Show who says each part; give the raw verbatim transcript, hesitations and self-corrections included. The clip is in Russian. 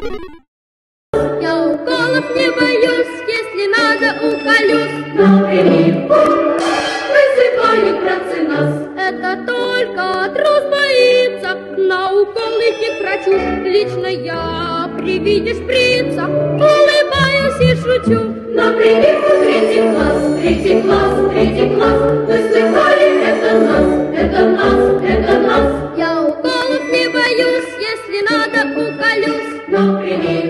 Speaker 1: Я уколов не боюсь, если надо уколюсь.
Speaker 2: На прививку вызывают братцы нас.
Speaker 1: Это только трус боится на укол идти к врачу. Лично я при виде шприца улыбаюсь и шучу.
Speaker 2: На прививку третий класс, третий класс, третий класс. Вы слыхали, это нас, это нас, это нас.
Speaker 1: Я уколов не боюсь, если надо уколюсь.
Speaker 2: На прививку